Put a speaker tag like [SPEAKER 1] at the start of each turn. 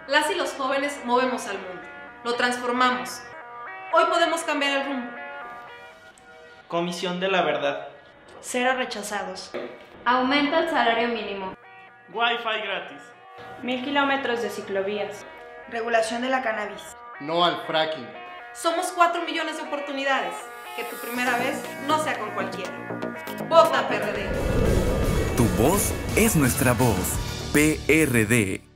[SPEAKER 1] Las y los jóvenes movemos al mundo, lo transformamos. Hoy podemos cambiar el rumbo.
[SPEAKER 2] Comisión de la Verdad.
[SPEAKER 3] Cero rechazados.
[SPEAKER 4] Aumenta el salario mínimo.
[SPEAKER 5] Wi-Fi gratis.
[SPEAKER 3] 1000 kilómetros de ciclovías.
[SPEAKER 6] Regulación de la cannabis.
[SPEAKER 7] No al fracking.
[SPEAKER 1] Somos 4 millones de oportunidades. Que tu primera vez no sea con cualquiera. Vota PRD.
[SPEAKER 8] Tu voz es nuestra voz. PRD.